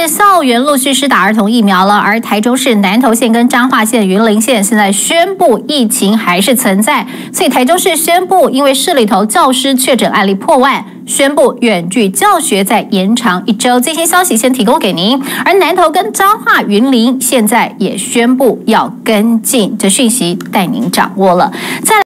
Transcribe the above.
校园陆续施打儿童疫苗了，而台中市南投县跟彰化县、云林县现在宣布疫情还是存在，所以台中市宣布，因为市里头教师确诊案例破万，宣布远距教学再延长1周。最新消息先提供给您，而南投跟彰化、云林现在也宣布要跟进，这讯息带您掌握了。再来